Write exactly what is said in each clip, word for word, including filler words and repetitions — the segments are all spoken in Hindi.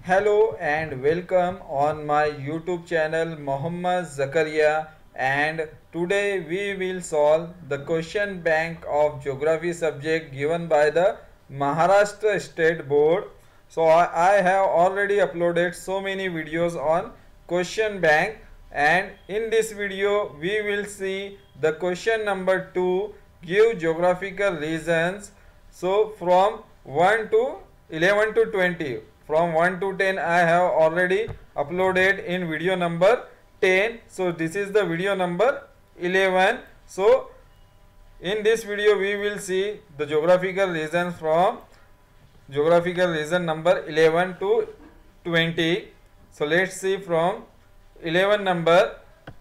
Hello and welcome on my YouTube channel Mohammad Zakaria, and today we will solve the question bank of geography subject given by the Maharashtra State Board. So I, I have already uploaded so many videos on question bank, and in this video we will see the question number two, give geographical regions. So from one to eleven to twenty, from one to ten I have already uploaded in video number ten. So this is the video number eleven. So in this video we will see the geographical regions from geographical region number eleven to twenty. So let's see from eleven number.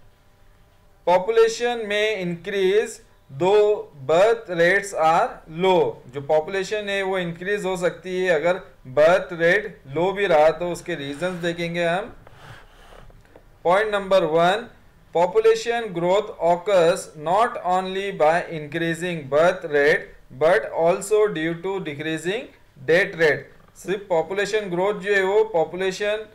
Population may increase though birth rates are low. जो पॉपुलेशन है वो इंक्रीज हो सकती है अगर बर्थ रेट लो भी रहा, तो उसके रीजंस देखेंगे हम. Point number one, population growth occurs not only by increasing birth rate but also due to decreasing death rate. सिर्फ पॉपुलेशन ग्रोथ जो है वो पॉपुलेशन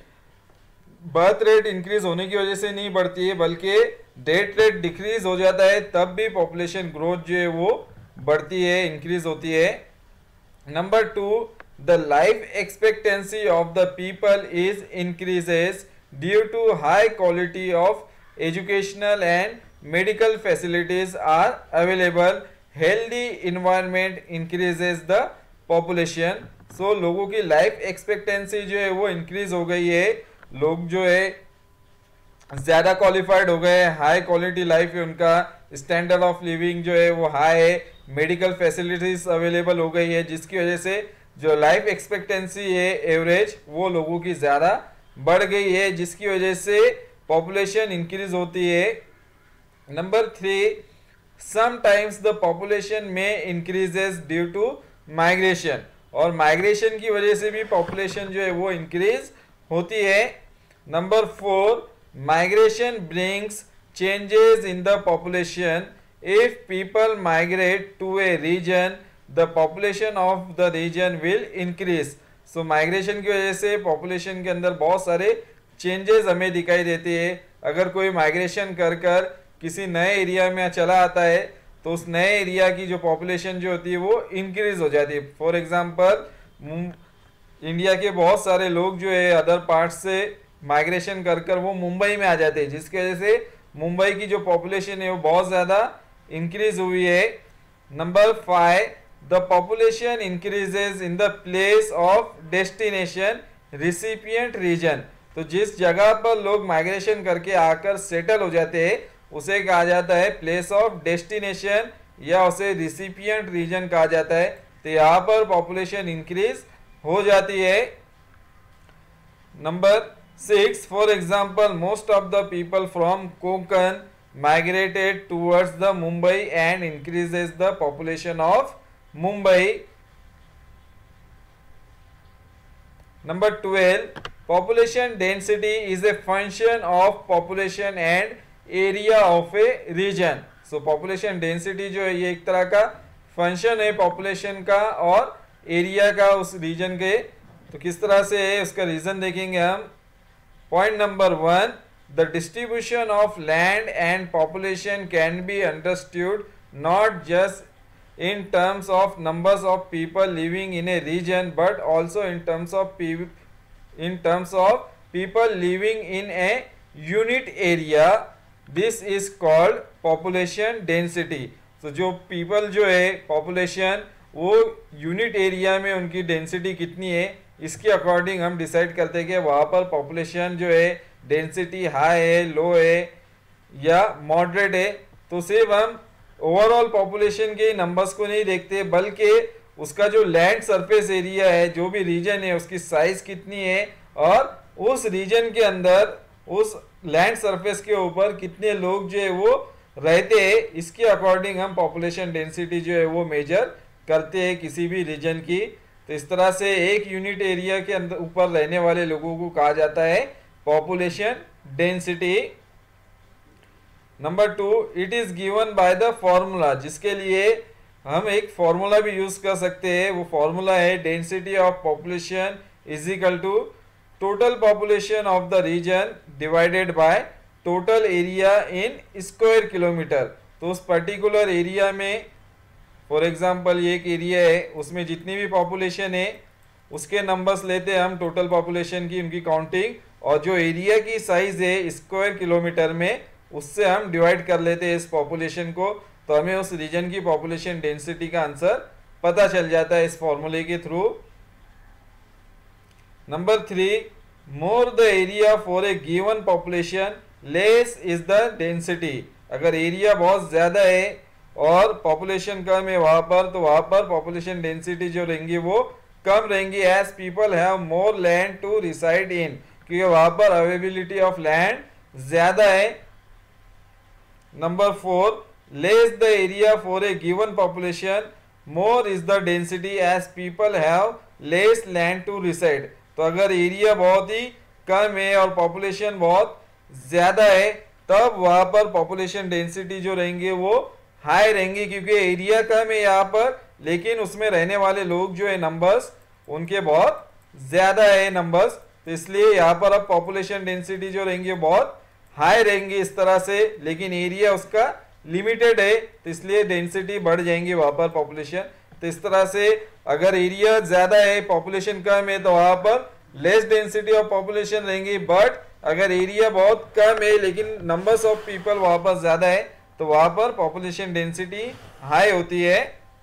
बर्थ रेट इंक्रीज होने की वजह से नहीं बढ़ती है, बल्कि डेथ रेट डिक्रीज हो जाता है तब भी पॉपुलेशन ग्रोथ जो है वो बढ़ती है, इंक्रीज होती है. Number two, the life expectancy of the people is increases due to high quality of educational and medical facilities are available. Healthy environment increases the population. So लोगों की लाइफ एक्सपेक्टेंसी जो है वो इंक्रीज हो गई है, लोग जो है ज़्यादा क्वालिफाइड हो गए, हाई क्वालिटी लाइफ है उनका, स्टैंडर्ड ऑफ लिविंग जो है वो हाई है, मेडिकल फैसिलिटीज अवेलेबल हो गई है, जिसकी वजह से जो लाइफ एक्सपेक्टेंसी है एवरेज वो लोगों की ज़्यादा बढ़ गई है, जिसकी वजह से पॉपुलेशन इंक्रीज होती है. Number three, sometimes the population में इंक्रीजेस ड्यू टू माइग्रेशन. और माइग्रेशन की वजह से भी पॉपुलेशन जो है वो इंक्रीज होती है. Number four, migration brings changes in the population. If people migrate to a region, the population of the region will increase. So migration की वजह से population के अंदर बहुत सारे changes हमें दिखाई देते हैं. अगर कोई migration कर कर किसी नए एरिया में चला आता है तो उस नए एरिया की जो population जो होती है वो increase हो जाती है. फॉर एग्जाम्पल इंडिया के बहुत सारे लोग जो है अदर पार्ट से माइग्रेशन कर कर वो मुंबई में आ जाते हैं, जिसकी वजह से मुंबई की जो पॉपुलेशन है वो बहुत ज़्यादा इंक्रीज हुई है. Number five, the population increases in the place of destination recipient region. तो जिस जगह पर लोग माइग्रेशन करके आकर सेटल हो जाते हैं उसे कहा जाता है प्लेस ऑफ डेस्टिनेशन, या उसे रिसिपिएंट रीजन कहा जाता है. तो यहाँ पर पॉपुलेशन इंक्रीज हो जाती है. Number Six, for example, most of the people from Konkan migrated towards the Mumbai and increases the population of Mumbai. Number twelve, population density is a function of population and area of a region. So population density जो है ये एक तरह का फंक्शन है पॉपुलेशन का और एरिया का उस रीजन के. तो किस तरह से है उसका रीजन देखेंगे हम. Point number one, the distribution of land and population can be understood not just in terms of numbers of people living in a region, but also in terms of pe- in terms of people living in a unit area. This is called population density. So जो people जो है population वो यूनिट एरिया में उनकी डेंसिटी कितनी है इसके अकॉर्डिंग हम डिसाइड करते हैं कि वहाँ पर पॉपुलेशन जो है डेंसिटी हाई है, लो है या मॉडरेट है. तो सिर्फ हम ओवरऑल पॉपुलेशन के नंबर्स को नहीं देखते, बल्कि उसका जो लैंड सरफेस एरिया है, जो भी रीजन है उसकी साइज कितनी है और उस रीजन के अंदर उस लैंड सरफेस के ऊपर कितने लोग जो है वो रहते हैं, इसके अकॉर्डिंग हम पॉपुलेशन डेंसिटी जो है वो मेजर करते हैं किसी भी रीजन की. तो इस तरह से एक यूनिट एरिया के अंदर ऊपर रहने वाले लोगों को कहा जाता है population density. Number two, it is given by the formula, जिसके लिए हम एक फॉर्मूला भी यूज कर सकते हैं. वो फॉर्मूला है density of population is equal to total population of the region divided by total area in square kilometre. तो उस पर्टिकुलर एरिया में, फॉर एग्जांपल ये एक एरिया है, उसमें जितनी भी पॉपुलेशन है उसके नंबर्स लेते हैं हम टोटल पॉपुलेशन की, उनकी काउंटिंग, और जो एरिया की साइज है स्क्वायर किलोमीटर में उससे हम डिवाइड कर लेते हैं इस पॉपुलेशन को, तो हमें उस रीजन की पॉपुलेशन डेंसिटी का आंसर पता चल जाता है इस फॉर्मूले के थ्रू। Number three, more the area for a given population less is the density. अगर एरिया बहुत ज्यादा है और पॉपुलेशन कम है वहां पर, तो वहां पर पॉपुलेशन डेंसिटी जो रहेंगी वो कम रहेंगी, as people have more land to reside in, क्योंकि वहां पर अवेलेबिलिटी ऑफ लैंड ज्यादा है। Number four, less the area for a given population more is the density as people have less land to reside. तो अगर एरिया बहुत ही कम है और पॉपुलेशन बहुत ज्यादा है तब वहां पर पॉपुलेशन डेंसिटी जो रहेंगे वो हाई रहेंगी, क्योंकि एरिया कम है यहाँ पर लेकिन उसमें रहने वाले लोग जो है नंबर्स उनके बहुत ज्यादा है नंबर्स, तो इसलिए यहाँ पर अब पॉपुलेशन डेंसिटी जो रहेंगी बहुत हाई रहेंगी इस तरह से, लेकिन एरिया उसका लिमिटेड है तो इसलिए डेंसिटी बढ़ जाएंगी वहां पर पॉपुलेशन। तो इस तरह से अगर एरिया ज्यादा है पॉपुलेशन कम है तो वहां पर लेस डेंसिटी ऑफ पॉपुलेशन रहेंगी, बट अगर एरिया बहुत कम है लेकिन नंबर्स ऑफ पीपल वहां पर ज्यादा है तो वहां पर पॉपुलेशन डेंसिटी हाई होती है।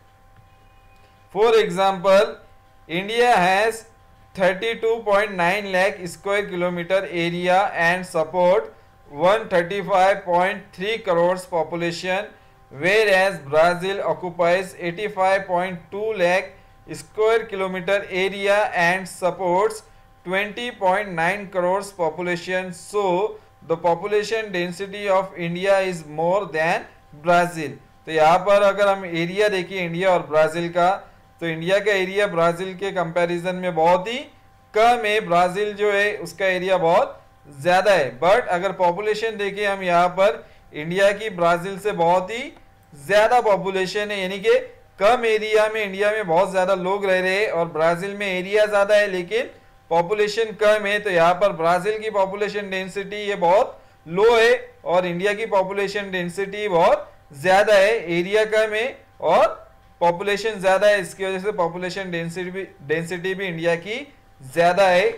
For example, India has thirty-two point nine lakh square kilometer area and support one hundred thirty-five point three crores population, whereas Brazil occupies eighty-five point two lakh square kilometer area and supports twenty point nine crores population. So the population density of India is more than Brazil. तो यहाँ पर अगर हम एरिया देखिए इंडिया और ब्राजील का, तो इंडिया का एरिया ब्राजील के कंपैरिजन में बहुत ही कम है, ब्राजील जो है उसका एरिया बहुत ज्यादा है। बट अगर पॉपुलेशन देखें हम यहाँ पर, इंडिया की ब्राजील से बहुत ही ज्यादा पॉपुलेशन है, यानी कि कम एरिया में इंडिया में बहुत ज्यादा लोग रह रहे हैं और ब्राजील में एरिया ज्यादा है लेकिन पॉपुलेशन कम है। तो यहाँ पर ब्राजील की पॉपुलेशन डेंसिटी ये बहुत लो है और इंडिया की पॉपुलेशन डेंसिटी बहुत ज्यादा है, एरिया कम है और पॉपुलेशन ज्यादा है, इसकी वजह से पॉपुलेशन डेंसिटी भी डेंसिटी भी इंडिया की ज्यादा है।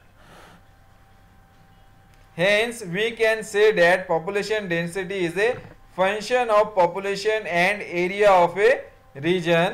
Hence we can say that population density is a function of population and area of a region.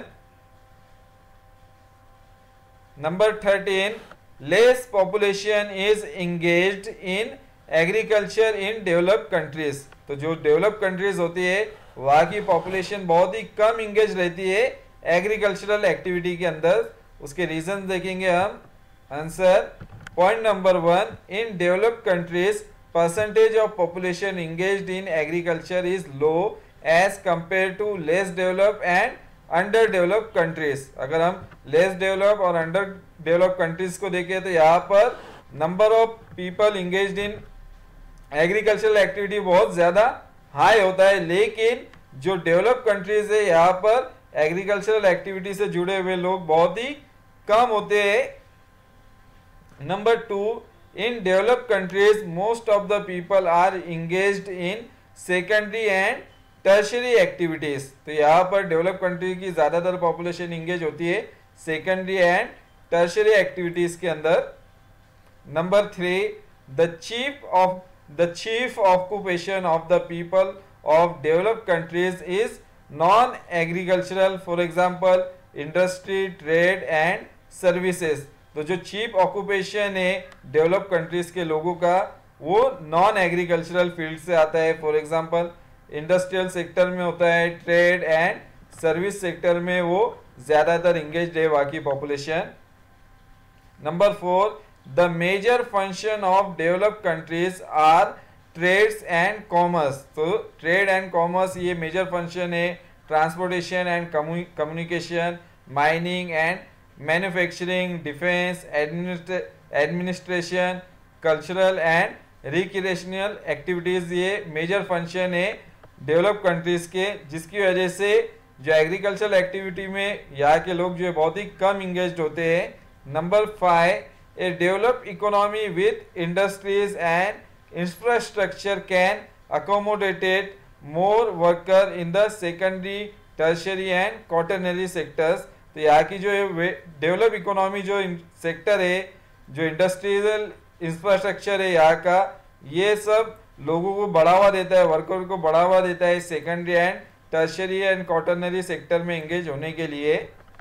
Number thirteen, less population is engaged in agriculture in developed countries. तो जो डेवलप कंट्रीज होती है वहाँ की पॉपुलेशन बहुत ही कम इंगेज रहती है एग्रीकल्चरल एक्टिविटी के अंदर। उसके रीजन देखेंगे हम। Answer, point number one, in developed countries percentage of population engaged in agriculture is low as compare to less develop and under developed countries. अगर हम लेस डेवलप और अंडर डेवलप्ड कंट्रीज को देखें तो यहाँ पर number of people engaged in agricultural activity बहुत ज्यादा हाई होता है, लेकिन जो डेवलप कंट्रीज है यहाँ पर एग्रीकल्चरल एक्टिविटी से जुड़े हुए लोग बहुत ही कम होते हैं। Number two, in developed countries most of the people are engaged in secondary and tertiary activities. तो यहाँ पर डेवलप कंट्री की ज्यादातर पॉपुलेशन इंगेज होती है सेकेंडरी एंड टर्शरी एक्टिविटीज के अंदर। Number three, the chief of the chief occupation of the people of developed countries is non agricultural, for example industry, trade and services. तो जो चीफ ऑक्यूपेशन है डेवलप कंट्रीज के लोगों का वो नॉन एग्रीकल्चरल फील्ड से आता है, फॉर एग्जांपल इंडस्ट्रियल सेक्टर में होता है, ट्रेड एंड सर्विस सेक्टर में वो ज्यादातर इंगेज्ड है वहाँ की population. Number four, the major function of developed countries are trades and commerce. तो ट्रेड एंड कॉमर्स ये मेजर फंक्शन है, transportation and communication, mining and manufacturing, defence, administration, cultural and recreational activities ये मेजर फंक्शन है डेवलप कंट्रीज के, जिसकी वजह से जो एग्रीकल्चरल एक्टिविटी में यहाँ के लोग जो है बहुत ही कम इंगेज्ड होते हैं। Number five, a developed economy with industries and infrastructure can accommodated more worker in the secondary, tertiary and quaternary sectors. तो यहाँ की जो डेवलप इकोनॉमी जो सेक्टर है, जो इंडस्ट्रियल इंफ्रास्ट्रक्चर है यहाँ का, ये सब लोगों को बढ़ावा देता है, वर्कर को बढ़ावा देता है secondary and tertiary and quaternary sector में एंगेज होने के लिए।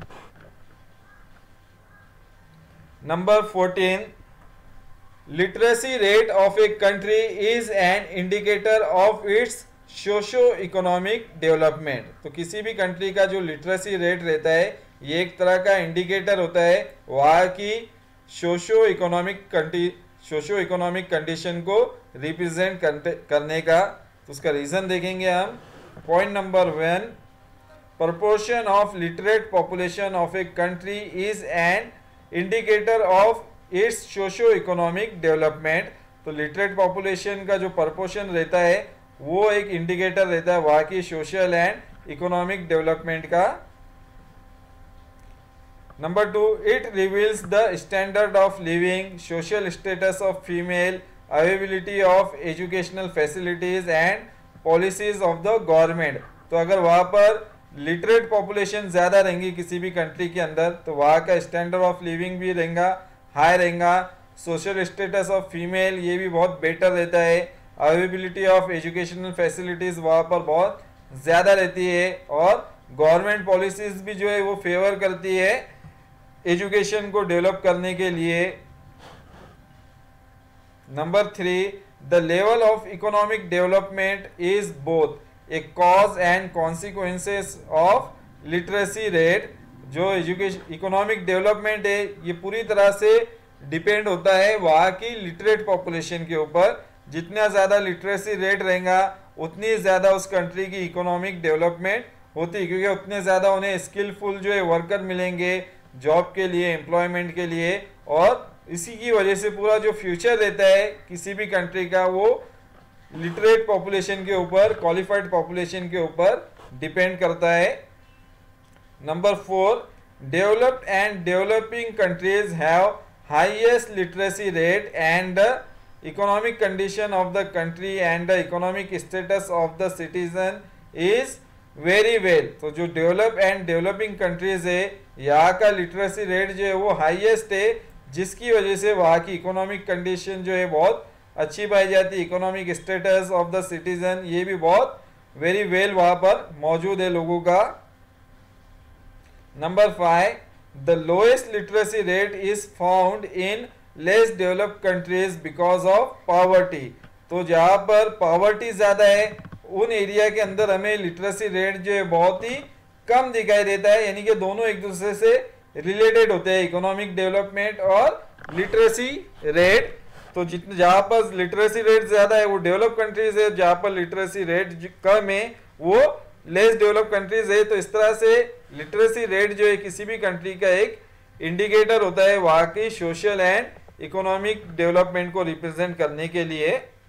Number fourteen, literacy rate of a country is an indicator of its socio economic development. तो किसी भी कंट्री का जो लिटरेसी रेट रहता है ये एक तरह का इंडिकेटर होता है वहाँ की socio economic socio economic condition को रिप्रेजेंट करने का। तो उसका रीजन देखेंगे हम। Point number one, proportion of literate population of a country is an indicator of its socio-economic development। तो लिटरेट पॉपुलेशन का जो प्रपोर्शन रहता है वो एक इंडिकेटर रहता है वहाँ की सोशल एंड इकोनॉमिक डेवलपमेंट का। Number two, it reveals the standard of living, social status of female, availability of educational facilities and policies of the government. तो अगर वहाँ पर लिटरेट पॉपुलेशन ज़्यादा रहेंगी किसी भी कंट्री के अंदर तो वहाँ का स्टैंडर्ड ऑफ लिविंग भी रहेगा हाई रहेगा, सोशल स्टेटस ऑफ फीमेल ये भी बहुत बेटर रहता है, अवेलेबिलिटी ऑफ एजुकेशनल फैसिलिटीज़ वहाँ पर बहुत ज़्यादा रहती है और गवर्नमेंट पॉलिसीज़ भी जो है वो फेवर करती है एजुकेशन को डेवलप करने के लिए। Number three, the level of economic development is both a cause and consequences of literacy rate. जो एजुकेशन इकोनॉमिक डेवलपमेंट है ये पूरी तरह से डिपेंड होता है वहाँ की लिटरेट पॉपुलेशन के ऊपर। जितना ज़्यादा लिटरेसी रेट रहेगा उतनी ज़्यादा उस कंट्री की इकोनॉमिक डेवलपमेंट होती है, क्योंकि उतने ज़्यादा उन्हें स्किलफुल जो है वर्कर मिलेंगे जॉब के लिए, एम्प्लॉयमेंट के लिए, और इसी की वजह से पूरा जो फ्यूचर रहता है किसी भी कंट्री का वो लिटरेट पॉपुलेशन के ऊपर, क्वालिफाइड पॉपुलेशन के ऊपर डिपेंड करता है। Number four, developed and developing countries have highest literacy rate and the economic condition of the country and the economic status of the citizen is very well. तो जो डेवलप एंड डेवलपिंग कंट्रीज है यहाँ का लिटरेसी रेट जो है वो हाईएस्ट है, जिसकी वजह से वहाँ की इकोनॉमिक कंडीशन जो है बहुत अच्छी पाई जाती है, economic status of the citizen ये भी बहुत वेरी वेल वहाँ पर मौजूद है लोगों का। Number five, the lowest literacy rate is found in less developed countries because of poverty. तो जहाँ पर पॉवर्टी ज़्यादा है उन एरिया के अंदर हमें लिटरेसी रेट जो है बहुत ही कम दिखाई देता है, यानी कि दोनों एक दूसरे से रिलेटेड होते हैं, इकोनॉमिक डेवलपमेंट और लिटरेसी रेट। तो जितने जहाँ पर लिटरेसी रेट ज़्यादा है वो डेवलप कंट्रीज है, जहाँ पर लिटरेसी रेट कम है वो लेस डेवलप कंट्रीज है। तो इस तरह से लिटरेसी रेट जो है किसी भी कंट्री का एक इंडिकेटर होता है वहाँ की सोशल एंड इकोनॉमिक डेवलपमेंट को रिप्रेजेंट करने के लिए।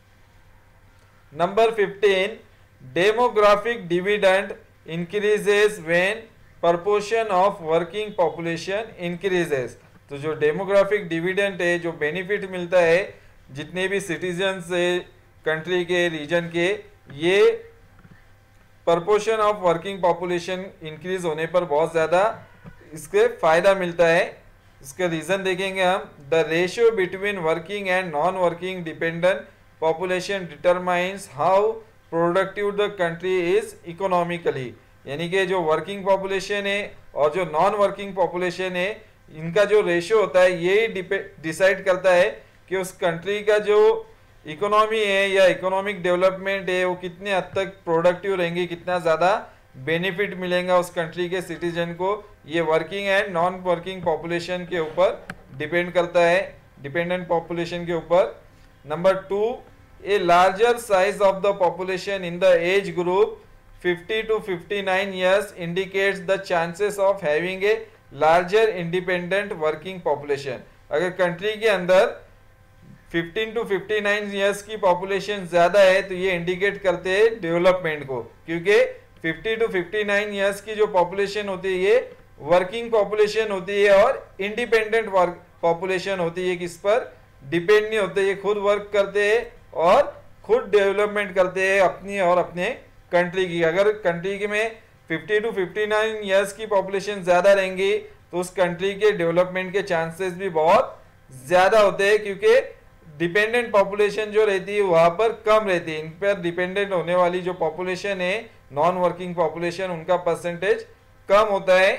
Number fifteen, demographic dividend increases when proportion of working population increases. तो जो डेमोग्राफिक डिविडेंड है, जो बेनिफिट मिलता है जितने भी सिटीजन्स है कंट्री के, रीजन के, ये proportion of working population increase होने पर बहुत ज़्यादा इसके फायदा मिलता है। इसका रीज़न देखेंगे हम। The ratio between working and non working dependent population determines how productive the country is economically. यानी कि जो वर्किंग पॉपुलेशन है और जो नॉन वर्किंग पॉपुलेशन है इनका जो रेशियो होता है यही डिसाइड करता है कि उस कंट्री का जो इकोनॉमी है या इकोनॉमिक डेवलपमेंट है वो कितने हद तक प्रोडक्टिव रहेंगे, कितना ज़्यादा बेनिफिट मिलेगा उस कंट्री के सिटीजन को। ये working and non working population के ऊपर डिपेंड करता है, डिपेंडेंट पॉपुलेशन के ऊपर। Number two, a larger size of the population in the age group fifty to fifty nine years indicates the chances of having a larger independent working population. अगर कंट्री के अंदर fifteen to fifty nine years की पॉपुलेशन ज़्यादा है तो ये इंडिकेट करते हैं डेवलपमेंट को, क्योंकि fifty to fifty nine years की जो पॉपुलेशन होती है ये वर्किंग पॉपुलेशन होती है और इंडिपेंडेंट वर्क पॉपुलेशन होती है किस पर डिपेंड नहीं होते, ये खुद वर्क करते हैं और खुद डेवलपमेंट करते हैं अपनी और अपने कंट्री की। अगर कंट्री के में fifty to fifty nine years की पॉपुलेशन ज़्यादा रहेंगी तो उस कंट्री के डेवलपमेंट के चांसेस भी बहुत ज़्यादा होते हैं, क्योंकि डिपेंडेंट पॉपुलेशन जो रहती है वहाँ पर कम रहती है। इन पर डिपेंडेंट होने वाली जो पॉपुलेशन है, नॉन वर्किंग पॉपुलेशन, उनका परसेंटेज कम होता है।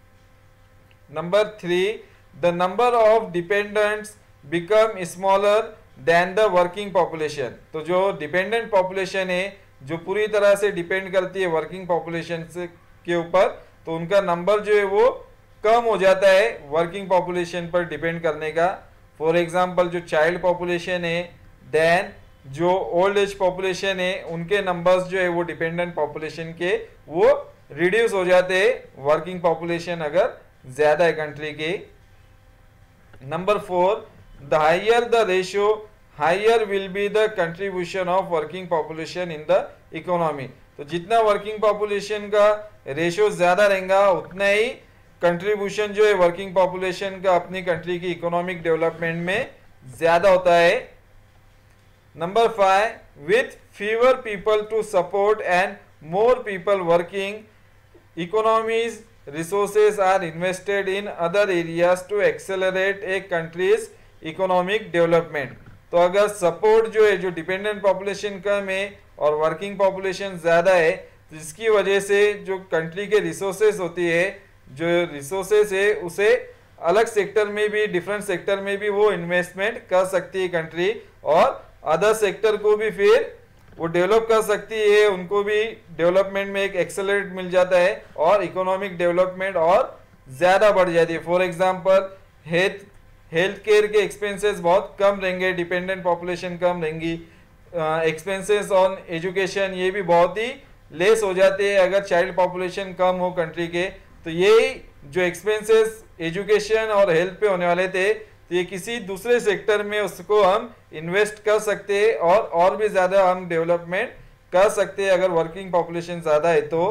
Number three, the number of dependents become smaller than the working population. तो जो डिपेंडेंट पॉपुलेशन है, जो पूरी तरह से डिपेंड करती है वर्किंग पॉपुलेशन से के ऊपर, तो उनका नंबर जो है वो कम हो जाता है वर्किंग पॉपुलेशन पर डिपेंड करने का। फॉर एग्जांपल जो चाइल्ड पॉपुलेशन है, देन जो ओल्ड एज पॉपुलेशन है, उनके नंबर्स जो है वो डिपेंडेंट पॉपुलेशन के वो रिड्यूस हो जाते हैं वर्किंग पॉपुलेशन अगर ज़्यादा है कंट्री की। Number four, the higher the ratio higher will be the contribution of working population in the economy. तो जितना वर्किंग पॉपुलेशन का रेशियो ज़्यादा रहेगा उतना ही कंट्रीब्यूशन जो है वर्किंग पॉपुलेशन का अपनी कंट्री की इकोनॉमिक डेवलपमेंट में ज़्यादा होता है। Number five, with fewer people to support and more people working economies resources are invested in other areas to accelerate a country's economic development. तो अगर सपोर्ट जो है, जो डिपेंडेंट पॉपुलेशन कम है और वर्किंग पॉपुलेशन ज़्यादा है, तो इसकी वजह से जो कंट्री के रिसोर्सेज होती है, जो रिसोर्सेज है उसे अलग सेक्टर में भी, डिफरेंट सेक्टर में भी वो इन्वेस्टमेंट कर सकती है कंट्री, और अदर सेक्टर को भी फिर वो डेवलप कर सकती है, उनको भी डेवलपमेंट में एक एक्सेलरेट मिल जाता है और इकोनॉमिक डेवलपमेंट और ज़्यादा बढ़ जाती है। For example health health care के एक्सपेंसेस बहुत कम रहेंगे, डिपेंडेंट पॉपुलेशन कम रहेंगी, एक्सपेंसेस ऑन एजुकेशन ये भी बहुत ही लेस हो जाते हैं अगर चाइल्ड पॉपुलेशन कम हो कंट्री के। तो यही जो एक्सपेंसेस एजुकेशन और हेल्थ पे होने वाले थे, तो ये किसी दूसरे सेक्टर में उसको हम इन्वेस्ट कर सकते हैं और और भी ज़्यादा हम डेवलपमेंट कर सकते हैं अगर वर्किंग पॉपुलेशन ज़्यादा है तो।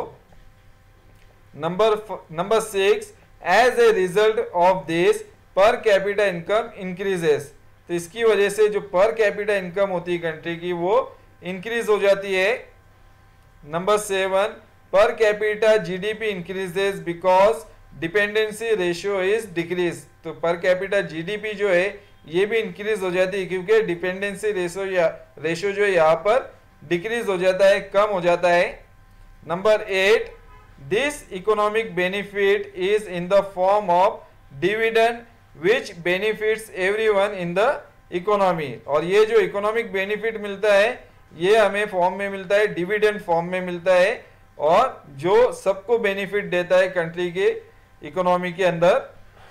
Number number six, as a result of this per capita income increases. तो इसकी वजह से जो पर कैपिटा इनकम होती है कंट्री की वो इंक्रीज हो जाती है। Number seven, per capita GDP increases because dependency ratio is decrease. तो पर कैपिटा जीडीपी जो है ये भी इंक्रीज हो जाती है क्योंकि डिपेंडेंसी रेशियो या रेशियो जो है यहाँ पर डिक्रीज हो जाता है, कम हो जाता है। Number eight, this economic benefit is in the form of dividend which benefits everyone in the economy. और ये जो इकोनॉमिक बेनिफिट मिलता है ये हमें फॉर्म में मिलता है, डिविडेंड फॉर्म में मिलता है, और जो सबको बेनिफिट देता है कंट्री के इकोनॉमी के अंदर।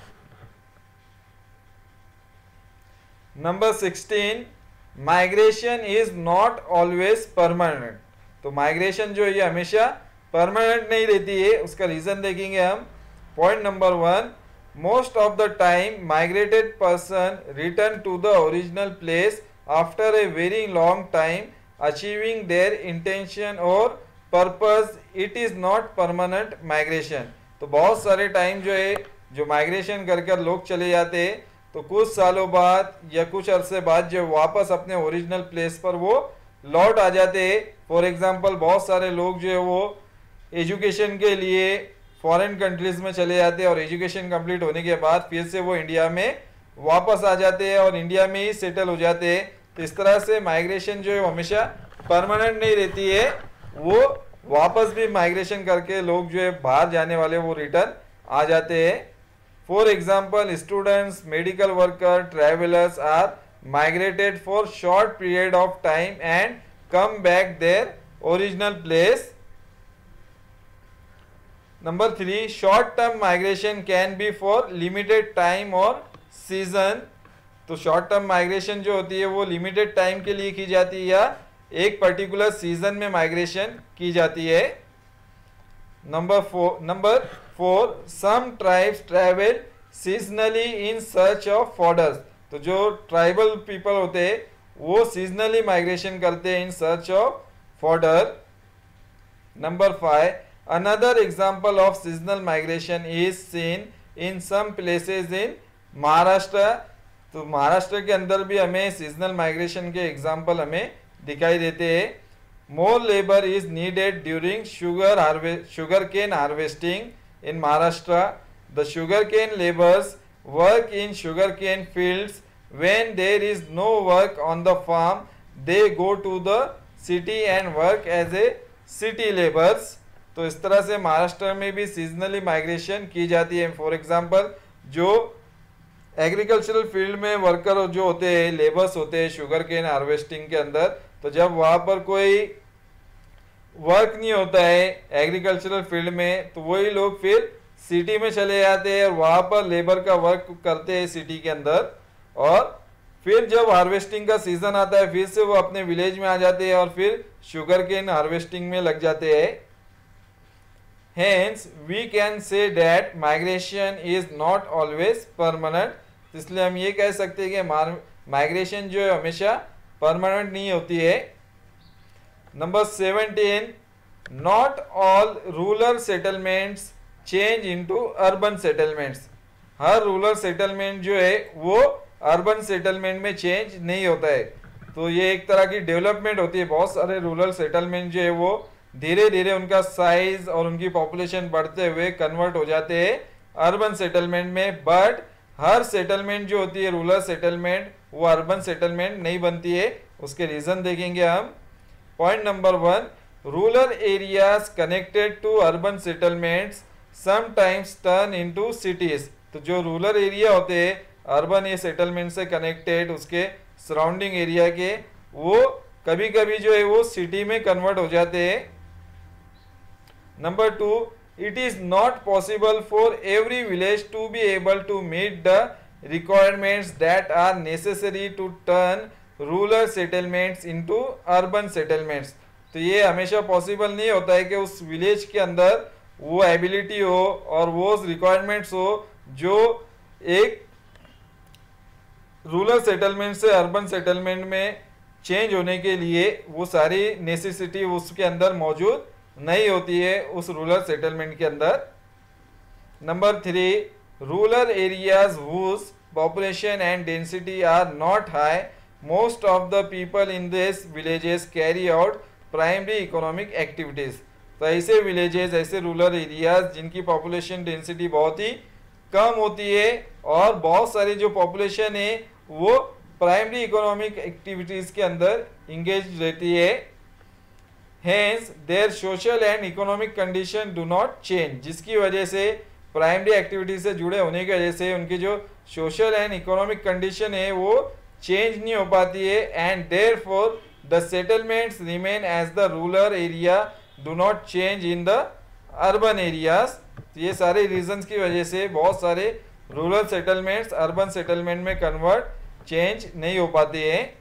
Number sixteen, migration is not always permanent. तो माइग्रेशन जो है ये हमेशा परमानेंट नहीं रहती है, उसका रीजन देखेंगे हम। Point number one, most of the time migrated person return to the original place after a very long time achieving their intention or purpose. It is not permanent migration. तो बहुत सारे टाइम जो है जो माइग्रेशन कर कर लोग चले जाते हैं तो कुछ सालों बाद या कुछ अरसे बाद जो वापस अपने ओरिजिनल प्लेस पर वो लौट आ जाते हैं। फॉर एग्जांपल बहुत सारे लोग जो है वो एजुकेशन के लिए फॉरेन कंट्रीज में चले जाते हैं और एजुकेशन कंप्लीट होने के बाद फिर से वो इंडिया में वापस आ जाते हैं और इंडिया में ही सेटल हो जाते हैं। तो इस तरह से माइग्रेशन जो है हमेशा परमानेंट नहीं रहती है, वो वापस भी माइग्रेशन करके लोग जो है बाहर जाने वाले वो रिटर्न आ जाते हैं। For example students, medical worker, travellers are migrated for short period of time and come back their original place. Number three, short term migration can be for limited time और सीजन। तो शॉर्ट टर्म माइग्रेशन जो होती है वो लिमिटेड टाइम के लिए की जाती है या एक पर्टिकुलर सीजन में माइग्रेशन की जाती है। Number four number four some tribes travel seasonally in search of fodders. तो जो ट्राइबल पीपल होते हैं वो सीजनली माइग्रेशन करते हैं in search of fodder. Number five, another example of seasonal migration is seen in some places in Maharashtra, तो महाराष्ट्र के अंदर भी हमें सीजनल माइग्रेशन के एग्जाम्पल हमें दिखाई देते हैं। More labour is needed during sugar harvest sugar cane harvesting in Maharashtra. The sugar cane labours work in sugar cane fields when there is no work on the farm they go to the city and work as a city labours. तो इस तरह से महाराष्ट्र में भी सीजनली माइग्रेशन की जाती है। फॉर एग्जांपल जो एग्रीकल्चरल फील्ड में वर्कर जो होते हैं, लेबर्स होते हैं शुगर केन हार्वेस्टिंग के अंदर, तो जब वहां पर कोई वर्क नहीं होता है एग्रीकल्चरल फील्ड में, तो वही लोग फिर सिटी में चले जाते हैं और वहां पर लेबर का वर्क करते हैं सिटी के अंदर। और फिर जब हार्वेस्टिंग का सीजन आता है फिर से वो अपने विलेज में आ जाते हैं और फिर शुगर केन हार्वेस्टिंग में लग जाते हैं। Hence, we can say that migration is not always permanent. इसलिए हम ये कह सकते हैं कि माइग्रेशन जो है हमेशा परमानेंट नहीं होती है। Number seventeen, not all rural settlements change into urban settlements. हर रूरल सेटलमेंट जो है वो अर्बन सेटलमेंट में चेंज नहीं होता है। तो ये एक तरह की डेवलपमेंट होती है। बहुत सारे रूरल सेटलमेंट जो है वो धीरे धीरे उनका साइज और उनकी पॉपुलेशन बढ़ते हुए कन्वर्ट हो जाते हैं अर्बन सेटलमेंट में। बट हर सेटलमेंट जो होती है रूरल सेटलमेंट वो अर्बन सेटलमेंट नहीं बनती है। उसके रीजन देखेंगे हम। Point number one, rural areas connected to urban settlements sometimes turn into cities. तो जो रूरल एरिया होते हैं अर्बन ये सेटलमेंट से कनेक्टेड उसके सराउंडिंग एरिया के, वो कभी कभी जो है वो सिटी में कन्वर्ट हो जाते हैं। Number two, it is not possible for every village to be able to meet the requirements that are necessary to turn rural settlements into urban settlements। तो ये हमेशा पॉसिबल नहीं होता है कि उस विलेज के अंदर वो एबिलिटी हो और वो रिक्वायरमेंट्स हो जो एक रूरल सेटलमेंट से अर्बन सेटलमेंट में चेंज होने के लिए वो सारी नेसेसिटी उसके अंदर मौजूद नहीं होती है उस रूरल सेटलमेंट के अंदर। Number three, rural areas whose population and density are not high, most of the people in this villages carry out primary economic activities. तो ऐसे विलेजेस, ऐसे रूरल एरियाज जिनकी पॉपुलेशन डेंसिटी बहुत ही कम होती है और बहुत सारी जो पॉपुलेशन है वो प्राइमरी इकोनॉमिक एक्टिविटीज के अंदर इंगेज रहती है। Hence, their social and economic condition do not change, जिसकी वजह से प्राइमरी एक्टिविटी से जुड़े होने की वजह से उनकी जो सोशल एंड इकोनॉमिक कंडीशन है वो चेंज नहीं हो पाती है। And therefore the settlements remain as the rural area do not change in the urban areas. ये सारे रीजंस की वजह से बहुत सारे रूरल सेटलमेंट्स अर्बन सेटलमेंट में कन्वर्ट चेंज नहीं हो पाते हैं।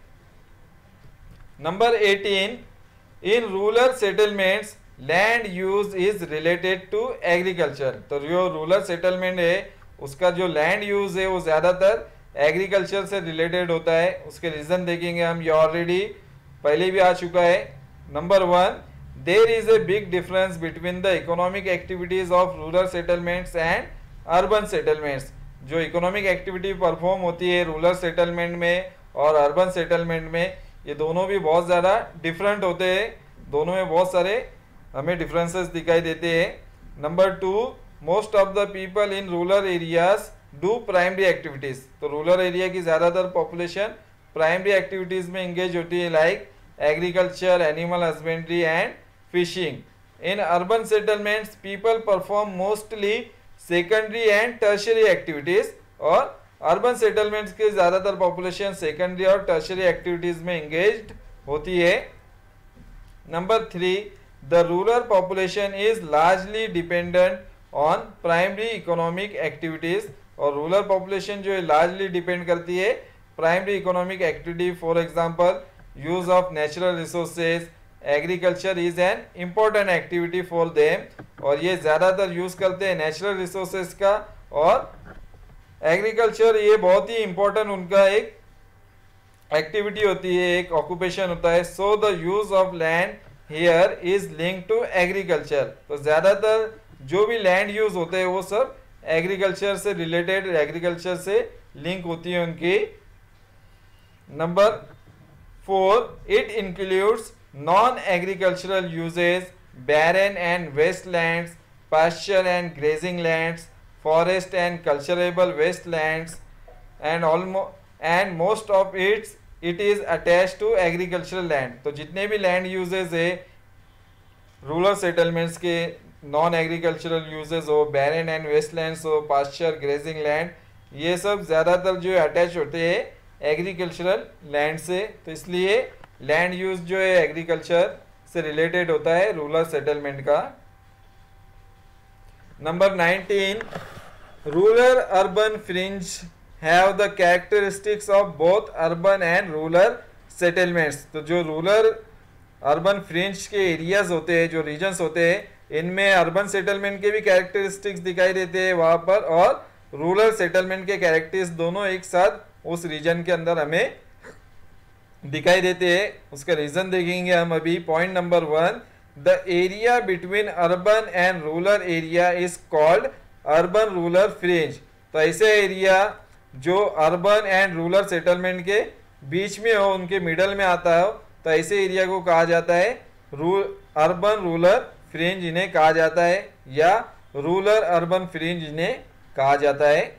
Number eighteen, in rural settlements land use is related to agriculture. तो जो रूरल सेटलमेंट है उसका जो लैंड यूज है वो ज्यादातर एग्रीकल्चर से रिलेटेड होता है। उसके रीजन देखेंगे हम, ये ऑलरेडी पहले भी आ चुका है। Number one, there is a big difference between the economic activities of rural settlements and urban settlements. जो इकोनॉमिक एक्टिविटी परफॉर्म होती है रूरल सेटलमेंट में और अर्बन सेटलमेंट में, ये दोनों भी बहुत ज़्यादा डिफरेंट होते हैं। दोनों में बहुत सारे हमें डिफरेंसेस दिखाई देते हैं। Number two, most of the people in rural areas do primary activities. तो रूरल एरिया की ज़्यादातर पॉपुलेशन प्राइमरी एक्टिविटीज़ में इंगेज होती है, like agriculture, animal husbandry and fishing. In urban settlements people perform mostly secondary and tertiary activities. और अर्बन सेटलमेंट्स की ज़्यादातर पॉपुलेशन सेकेंडरी और टर्शियरी एक्टिविटीज़ में इंगेज्ड होती है। Number three, the rural population is largely dependent on primary economic activities. और रूरल पॉपुलेशन जो है लार्जली डिपेंड करती है primary economic activity. For example, use of natural resources, agriculture is an important activity for them. और ये ज़्यादातर यूज़ करते हैं नेचुरल रिसोर्सेज का, और एग्रीकल्चर ये बहुत ही इंपॉर्टेंट उनका एक एक्टिविटी होती है, एक ऑक्यूपेशन होता है। So the use of land here is linked to agriculture. तो ज़्यादातर जो भी लैंड यूज होते हैं वो सब एग्रीकल्चर से रिलेटेड, एग्रीकल्चर से लिंक होती है उनकी। Number four, it includes non agricultural uses, barren and wastelands, pasture and grazing lands, forest and cultivable wastelands, and almost and most of its it is attached to agricultural land। तो जितने भी लैंड यूजेस है रूरल सेटलमेंट्स के, नॉन एग्रीकल्चरल यूजेस हो, बैरन एंड वेस्टलैंड्स हो, पास्चर, ग्रेजिंग लैंड, ये सब ज़्यादातर जो अटैच होते हैं एग्रीकल्चरल लैंड से। तो इसलिए लैंड यूज जो है एग्रीकल्चर से रिलेटेड होता है रूरल सेटलमेंट का। Number nineteen, rural urban fringe have the characteristics of both urban and rural settlements. तो जो रूरल अर्बन फ्रिंज के एरियाज होते हैं, जो रीजन्स होते हैं, इनमें अर्बन सेटलमेंट के भी कैरेक्टरिस्टिक्स दिखाई देते हैं वहाँ पर, और रूरल सेटलमेंट के कैरेक्टरिस्टिक्स दोनों एक साथ उस रीजन के अंदर हमें दिखाई देते हैं। उसका रीजन देखेंगे हम अभी। Point number one, the area between urban and rural area is called urban rural fringe. तो ऐसे एरिया जो अर्बन एंड रूरल सेटलमेंट के बीच में हो, उनके मिडल में आता हो, तो ऐसे एरिया को कहा जाता है अर्बन रूरल फ्रिंज इन्हें कहा जाता है, या रूरल अर्बन फ्रिंज इन्हें कहा जाता है।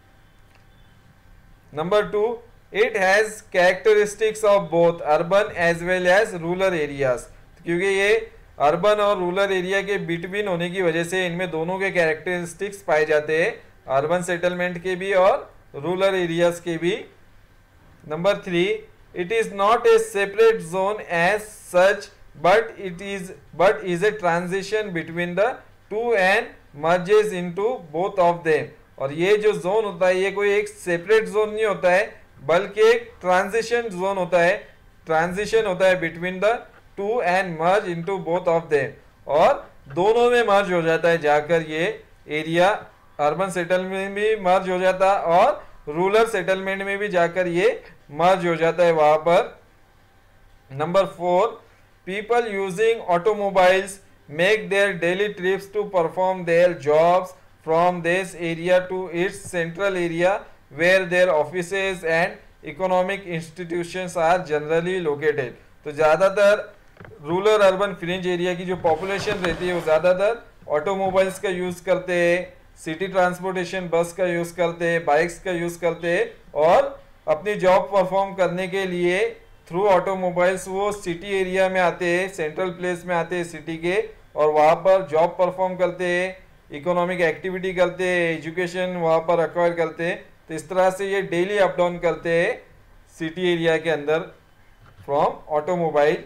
Number two, it has characteristics of both urban as well as rural areas. क्योंकि ये अर्बन और रूरल एरिया के बिटवीन होने की वजह से इनमें दोनों के कैरेक्टरिस्टिक्स पाए जाते हैं, अर्बन सेटलमेंट के भी और रूरल एरियाज के भी। Number three, it is not a separate zone as such but it is but is a transition between the two and merges into both of them. और ये जो जोन होता है ये कोई एक सेपरेट जोन नहीं होता है, बल्कि एक ट्रांजिशन जोन होता है, ट्रांजिशन होता है between the two and merge into both of them, और दोनों में मर्ज हो जाता है जाकर ये एरिया, अर्बन सेटलमेंट में भी मर्ज हो जाता है और रूरल सेटलमेंट में भी जाकर ये मर्ज हो जाता है वहां पर। Number four, people using automobiles make their daily trips to perform their jobs from this area to its central area where their offices and economic institutions are generally located। तो ज़्यादातर रूरल अर्बन फ्रिंज एरिया की जो पॉपुलेशन रहती है वो ज़्यादातर ऑटोमोबाइल्स का यूज़ करते हैं, सिटी ट्रांसपोर्टेशन बस का यूज़ करते हैं, बाइक्स का यूज़ करते हैं, और अपनी जॉब परफॉर्म करने के लिए थ्रू ऑटोमोबाइल्स वो सिटी एरिया में आते हैं, सेंट्रल प्लेस में आते हैं सिटी के, और वहाँ पर जॉब परफॉर्म करते हैं, इकोनॉमिक एक्टिविटी करते हैं, एजुकेशन वहाँ पर एक्वायर करते हैं। तो इस तरह से ये डेली अप डाउन करते हैं सिटी एरिया के अंदर from automobile.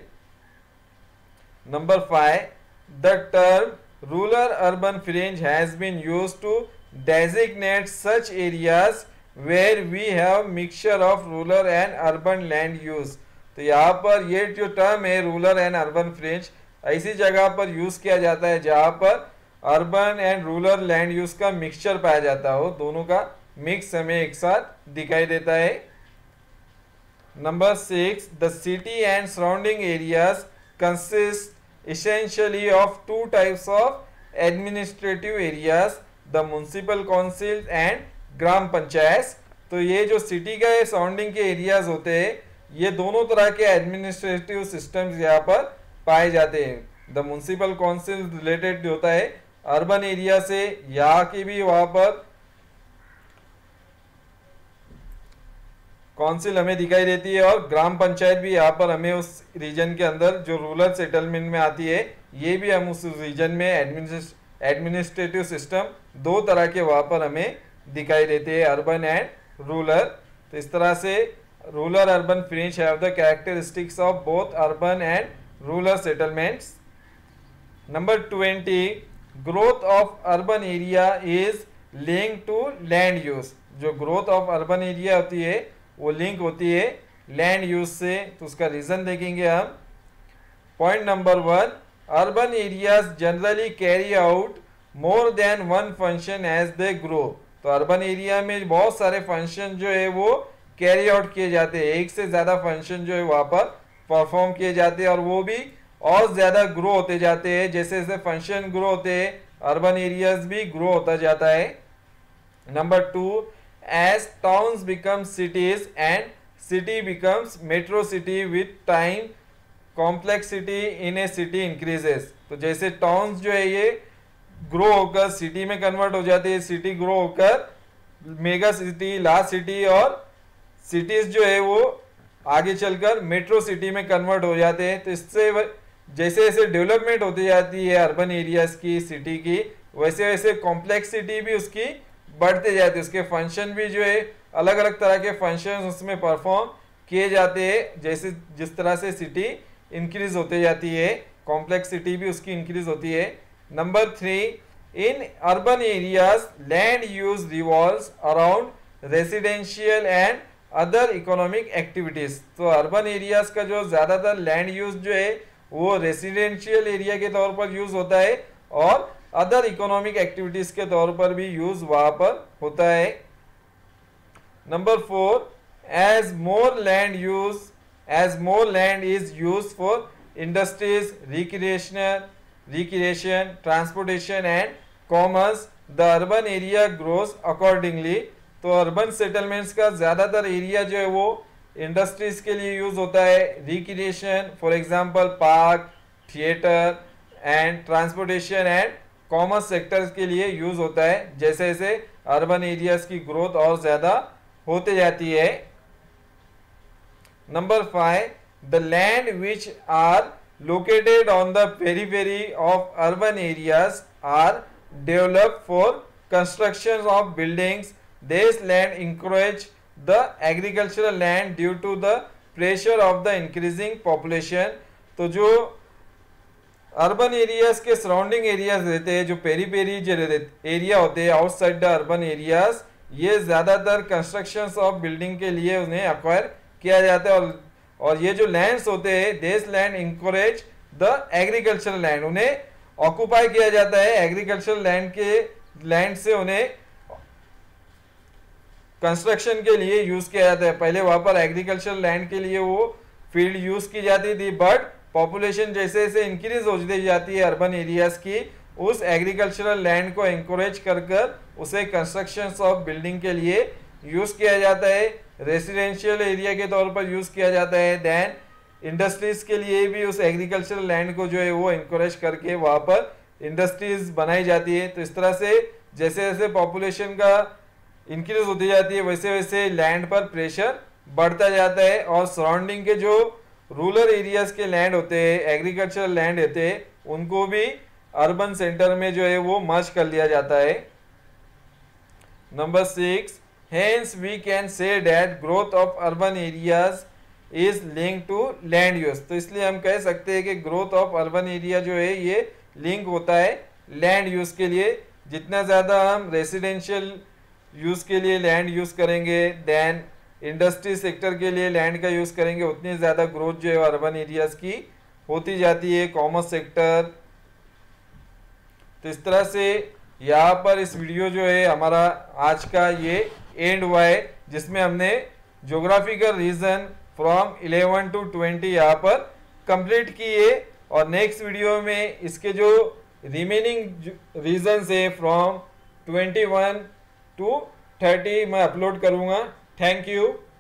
Number five, the term rural urban fringe has been used to designate such areas where we have mixture of rural and urban land use. तो यहाँ पर ये जो टर्म है रूरल एंड अर्बन फ्रिंज ऐसी जगह पर यूज किया जाता है जहाँ पर urban and rural land use का मिक्सचर पाया जाता हो, दोनों का मिक्स हमें एक साथ दिखाई देता है। Number six, the city and surrounding areas consist essentially of two types of administrative areas, the municipal council and gram panchayat. तो ये जो सिटी का सराउंडिंग के एरियाज होते हैं ये दोनों तरह के एडमिनिस्ट्रेटिव सिस्टम्स यहाँ पर पाए जाते हैं। द म्युनिसिपल काउंसिल रिलेटेड होता है अर्बन एरिया से, यहाँ की भी वहाँ पर काउंसिल हमें दिखाई देती है, और ग्राम पंचायत भी यहाँ पर हमें उस रीजन के अंदर जो रूरल सेटलमेंट में आती है, ये भी हम उस रीजन में एडमिनिस्ट्रेटिव सिस्टम दो तरह के वहाँ पर हमें दिखाई देते हैं, अर्बन एंड रूरल। तो इस तरह से rural urban fringe have the characteristics of both urban and rural settlements. Number twenty, growth of urban area is link to land use. जो ग्रोथ ऑफ अर्बन एरिया होती है वो लिंक होती है लैंड यूज से। तो उसका रीजन देखेंगे हम। Point number one, urban areas generally carry out more than one function as they grow. तो अर्बन एरिया में बहुत सारे फंक्शन जो है वो कैरी आउट किए जाते हैं, एक से ज्यादा फंक्शन जो है वहां पर परफॉर्म किए जाते हैं, और वो भी और ज्यादा ग्रो होते जाते हैं। जैसे जैसे फंक्शन ग्रो होते हैं अर्बन एरियाज भी ग्रो होता जाता है। Number two, as towns become cities and city becomes metro city with time complexity in a city increases। तो जैसे टाउन्स जो है ये ग्रो होकर सिटी में कन्वर्ट हो जाती है, सिटी ग्रो होकर मेगा सिटी, लार्ज सिटी, और सिटीज जो है वो आगे चलकर मेट्रो सिटी में कन्वर्ट हो जाते हैं। तो इससे जैसे जैसे डेवलपमेंट होती जाती है अर्बन एरियाज की, सिटी की, वैसे वैसे कॉम्प्लेक्सिटी भी उसकी बढ़ते जाती है, उसके फंक्शन भी जो है अलग अलग तरह के फंक्शन उसमें परफॉर्म किए जाते हैं। जैसे जिस तरह से सिटी इंक्रीज होते जाती है, कॉम्प्लेक्सिटी भी उसकी इंक्रीज होती है। Number three, in urban areas land use revolves around residential and other economic activities. तो अर्बन एरियाज का जो ज्यादातर लैंड यूज जो है वो रेसिडेंशियल एरिया के तौर पर यूज होता है और अदर इकोनॉमिक एक्टिविटीज के तौर पर भी यूज वहां पर होता है। Number four, as more land use as more land is use for industries, recreational recreation, transportation and commerce, the urban area grows accordingly. तो अर्बन सेटलमेंट्स का ज्यादातर एरिया जो है वो इंडस्ट्रीज के लिए यूज होता है, recreation for example park, theatre, and transportation and commerce sectors के लिए यूज होता है। जैसे जैसे अर्बन एरियाज की ग्रोथ और ज्यादा होते जाती है। Number five, the land which are located on the periphery of urban areas are developed for construction of buildings. This land encourage the agricultural land due to the pressure of the increasing population। तो जो अर्बन एरियाज के सराउंडिंग एरियाज रहते हैं, जो पेरी पेरी जो एरिया होते हैं आउटसाइड द अर्बन एरियाज, ये ज्यादातर कंस्ट्रक्शन ऑफ बिल्डिंग के लिए उन्हें अक्वायर किया जाता है। और और ये जो लैंड्स होते हैं, this land encourage the agricultural land, उन्हें ऑक्युपाई किया जाता है एग्रीकल्चरल लैंड के लैंड से उन्हें कंस्ट्रक्शन के लिए यूज किया जाता है। पहले वहां पर एग्रीकल्चरल लैंड के लिए वो फील्ड यूज की जाती थी, बट पॉपुलेशन जैसे जैसे इंक्रीज होती जाती है अर्बन एरियाज की, उस एग्रीकल्चरल लैंड को इंकरेज कर कर उसे कंस्ट्रक्शन ऑफ बिल्डिंग के लिए यूज किया जाता है, रेसिडेंशियल एरिया के तौर पर यूज किया जाता है। देन इंडस्ट्रीज के लिए भी उस एग्रीकल्चरल लैंड को जो है वो इंकरेज करके वहां पर इंडस्ट्रीज बनाई जाती है। तो इस तरह से जैसे जैसे पॉपुलेशन का इंक्रीज होती जाती है वैसे वैसे लैंड पर प्रेशर बढ़ता जाता है, और सराउंडिंग के जो रूरल एरियाज के लैंड होते हैं, एग्रीकल्चरल लैंड होते हैं, उनको भी अर्बन सेंटर में जो है वो मर्ज कर लिया जाता है। Number six, hence we can say that growth of urban areas is linked to land use। तो इसलिए हम कह सकते हैं कि ग्रोथ ऑफ अर्बन एरिया जो है ये लिंक होता है लैंड यूज के लिए। जितना ज़्यादा हम रेसिडेंशियल यूज के लिए लैंड यूज करेंगे, देन इंडस्ट्री सेक्टर के लिए लैंड का यूज करेंगे, उतनी ज़्यादा ग्रोथ जो है अर्बन एरियाज की होती जाती है, कॉमर्स सेक्टर। तो इस तरह से यहाँ पर इस वीडियो जो है हमारा आज का ये एंड हुआ है, जिसमें हमने geographical reason from eleven to twenty यहाँ पर कंप्लीट किए, और नेक्स्ट वीडियो में इसके जो रिमेनिंग रीजन्स है from twenty one to thirty मैं अपलोड करूँगा। Thank you.